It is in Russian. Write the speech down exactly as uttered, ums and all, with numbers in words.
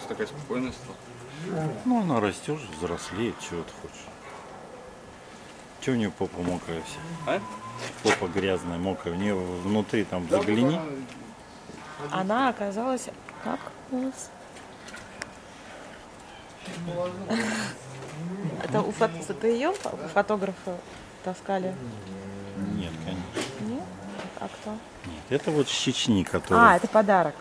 такая спокойная стала? Ну, она растет, взрослеет, чего ты хочешь. Чего у нее попа мокрая вся? А? Попа грязная, мокрая. У нее внутри там загляни. Она оказалась как у нас? Это у фото... это ее фотографа таскали? Нет, конечно. Нет? А кто? Нет, это вот с Чечни, который... А, это подарок.